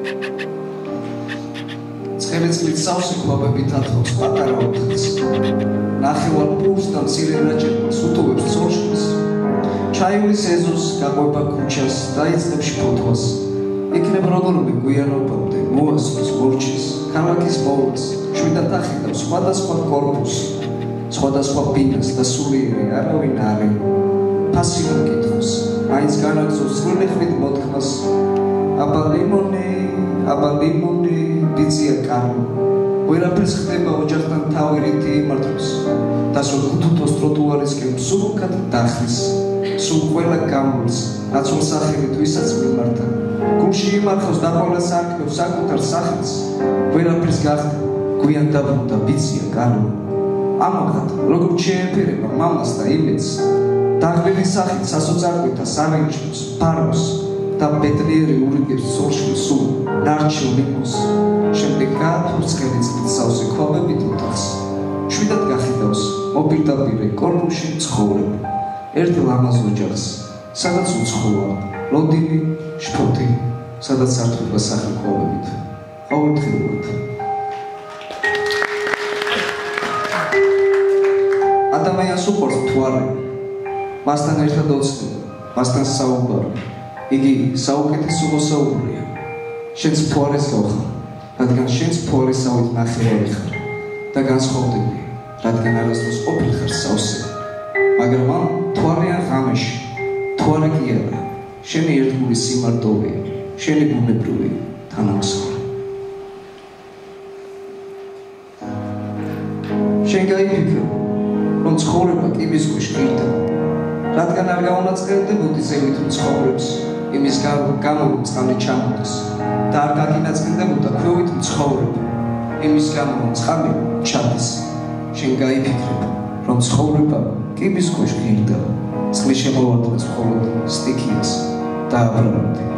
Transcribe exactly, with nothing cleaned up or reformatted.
ცხელი წყლით სავსე ქვაბებით ათრობს პატარა ოთახს. ნახევარ პურს და მცირე რაჭერს უტოვებს ცოლშვილს. ჩაივლის ეზოს გაყვება ქუჩას და იწყებს ფოთვას. იქნებ როგორმე გვიანობამდე მოასწროს მორჩის, ქალაქის მოვლას, შვიდად ახიდავს სხვადასხვა კორპუსს, სხვადასხვა ბინას და სულიერი არავინ არი. ფასივ მკითხავს, მაინც განაგზობს წვრილებით მოთქმას. აბა ლიმონი, აბა ლიმონი, ბიძია კარო. ვერაფერს ხდება ოჯახთან თავი რითი იმართოს. და სულ ხუთუთოს ტროტუარისკენ მსუბუქად დახრის. სულ ყველა გამულს, რაც მსახელით ვისაც მიმართა. გულში იმარხავს და ყველა სარკმელს საკუთარ სახელს. ვერაფერს გახდა, გვიან დაბრუნდა ბიძია კარო. ამაღად, როგორც შეეფერება მამას და იმედს, დაღლილი სახით სასოწარკვეთა სარეჯოს, ბაროს და ბედნიერი ურიგებს ცოლშვილს სულ ნარჩილ ლიმონს. შემდეგ გაათურს ცხელი წყლით სავსე ქვაბებით ოთახს. შვიდად გახიდავს მოპირდაპირე კორპუსში ცხოვრება. ერთ ლამაზ ოჯახს, სადაც უცხოა, ლოდინი, შფოთი, სადაც სართულება სახე ქვაბებით. ყოველდღიურად. ადამიანს უყვარს მთვარე. მასთან ერთად ოცნება, მასთან საუბარი. იგი საუკეთესო მოსაუბრია. შენც მთვარეს გავხარ, რადგან შენც მთვარესავით ნახევარი ხარ და განსხვავდები, რადგან არასდროს ყოფილ ხარ სავსე. მაგრამ ამ მთვარიან ღამეში, მთვარე კი არა, შენი ერთგული სიმარტოვეა, შენი ბუნებრივი თანამგზავრი. შენ გაიფიქრე, რომ ცხოვრება კიბის ქვეშ ღირდა, რადგან არ გაუნაწყენდებოდი ზევით მცხოვრებს, იმის გამო რომ წყალი ჩამოდეს და არ გაგინაწყენდებოდა ქვევით მცხოვრება, იმის გამო რომ წყალი ჩადეს. შენ გაიფიქრე, რომ ცხოვრება კიბის ქვეშ ღირდა, წყლის შემოვარდნას მხოლოდ სტიქიას და აბრალებდი.